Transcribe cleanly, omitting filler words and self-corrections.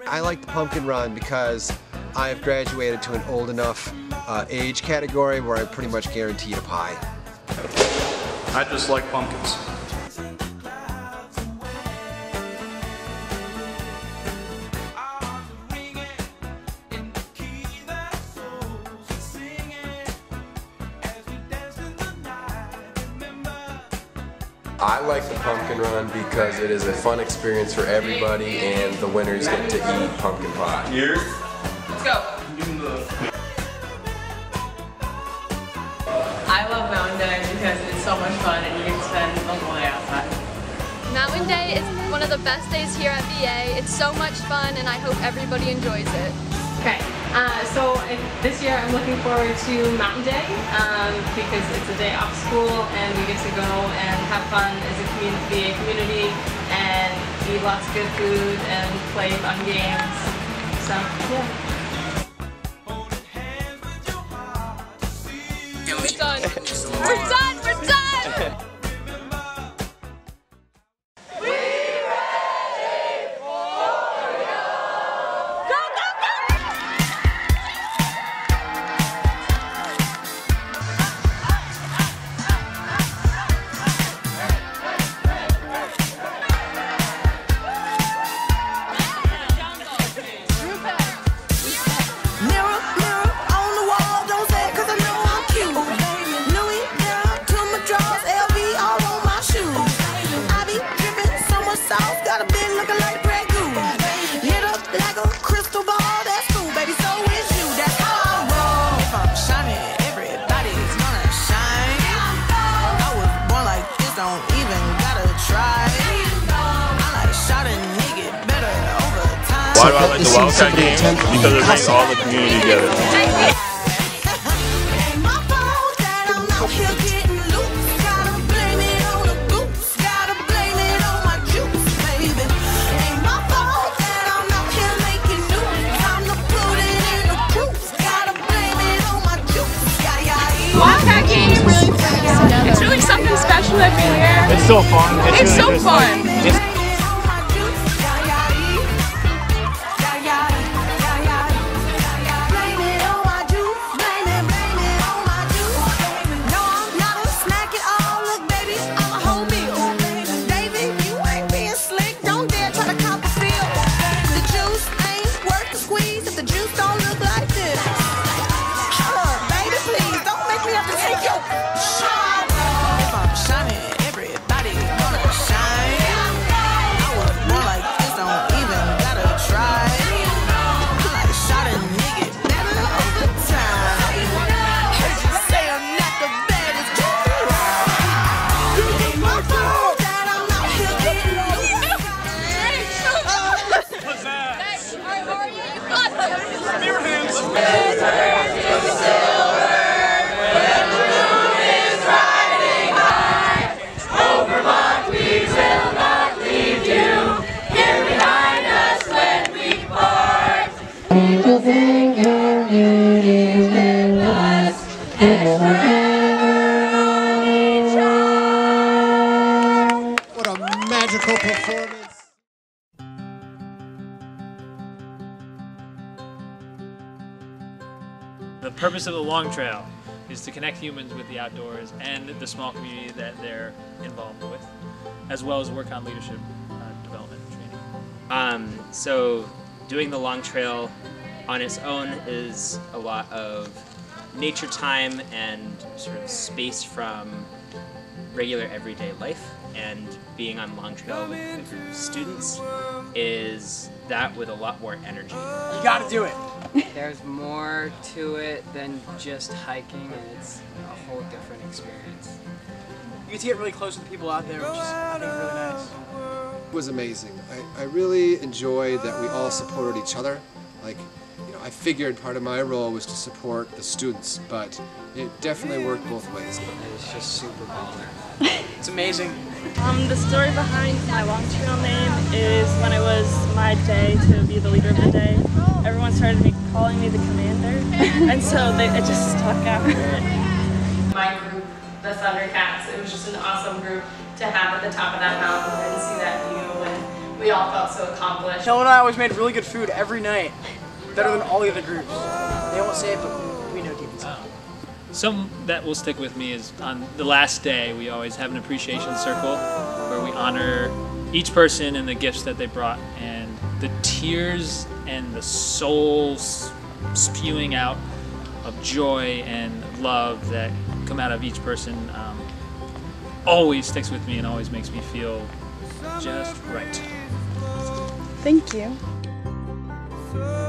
I like the pumpkin run because I've graduated to an old enough age category where I'm pretty much guaranteed a pie. I just like pumpkins. I like the pumpkin run because it is a fun experience for everybody and the winners get to eat pumpkin pie. Here. Let's go. I love Mountain Day because it's so much fun and you can spend the whole day outside. Mountain Day is one of the best days here at VA. It's so much fun and I hope everybody enjoys it. Okay, so this year I'm looking forward to Mountain Day because it's a day off school and we get to go and have fun as a VA community and eat lots of good food and play fun games. So, yeah. We're done. We're done. We're done. Why do I like the Wildcat game? Because it brings all the community together. Wildcat game really, it's really something special every year. It's so fun. It's so fun. What a magical performance. The purpose of the Long Trail is to connect humans with the outdoors and the small community that they're involved with, as well as work on leadership development and training. So doing the Long Trail on its own is a lot of nature time and sort of space from regular everyday life, and being on Long Trail with a group of students is that with a lot more energy. You gotta do it. There's more to it than just hiking, and it's a whole different experience. You get to get really close to the people out there, which is, I think, really nice. It was amazing. I really enjoyed that we all supported each other. Like, you know, I figured part of my role was to support the students, but it definitely worked both ways. It's just super baller. It's amazing. The story behind my Long Trail name is when it was my day to be the leader of the day, everyone started calling me the commander, and so it just stuck after it. My group, the Thundercats, it was just an awesome group to have at the top of that mountain and see that view, and we we all felt so accomplished. Helen and I always made really good food every night, better than all the other groups. They won't say it, but we know deep inside. Some that will stick with me is on the last day we always have an appreciation circle where we honor each person and the gifts that they brought, and the tears and the soul spewing out of joy and love that come out of each person always sticks with me and always makes me feel just right. Thank you.